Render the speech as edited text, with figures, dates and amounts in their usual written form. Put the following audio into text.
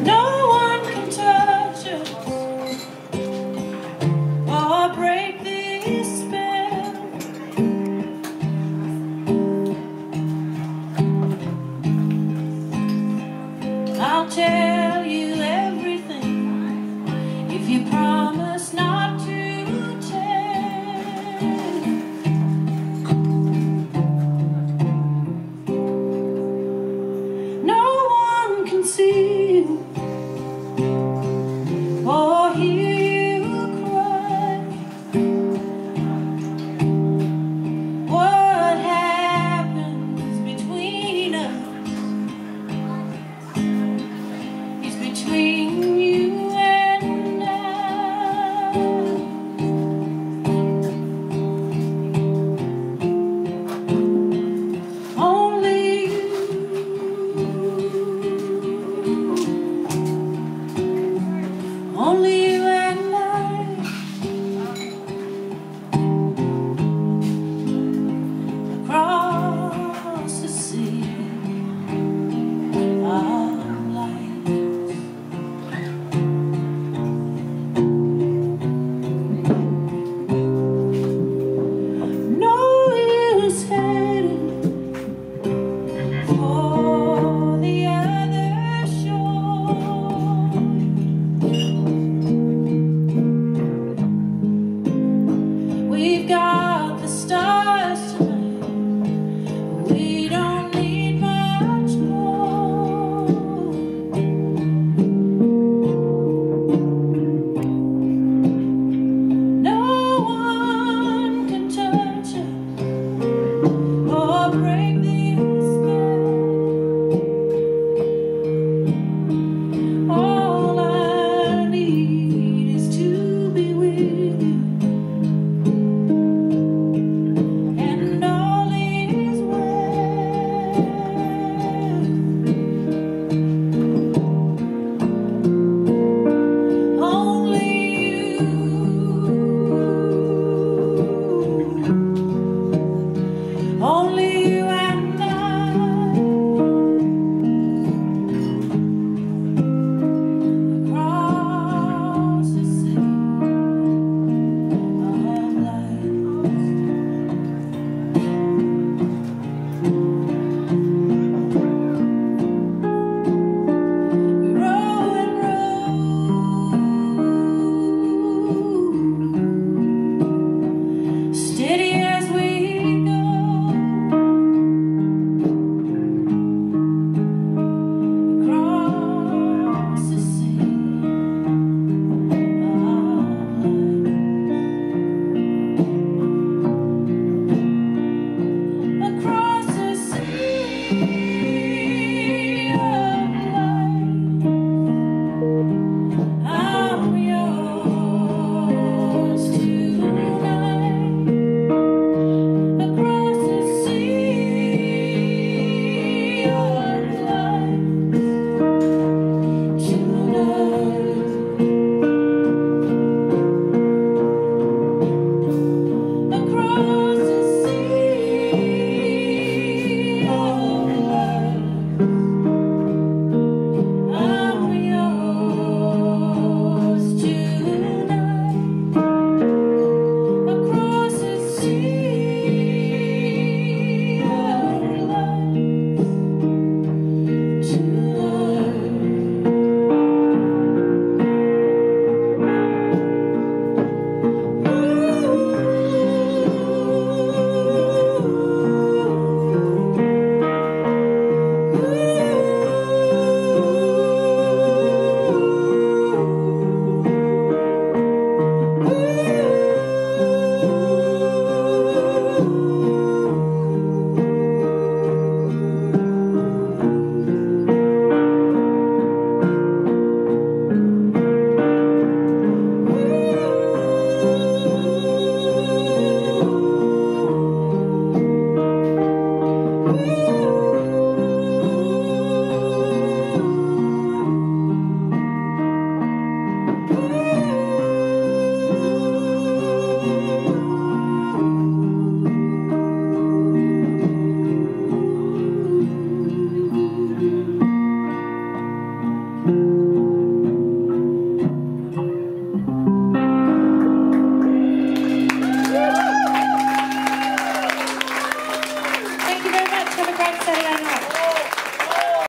No one can touch us or break this spell. I'll tell you everything if you promise not to tell. No one can see you or hear you cry. What happens between us is between you and I. Only you, only you and I. Across the sea of light. No use heading for the other shore. We've got the stars tonight. We don't need much more. No one can touch us or break this spell. All I need is to be with you, and all is well. Only you, only you and I. Across the sea of light. We row and row, steady as we go. Across the sea of light. Across the sea of light. I'm yours tonight. Across the sea of light tonight. Across the sea of light, I'm yours tonight. Across the sea of light you.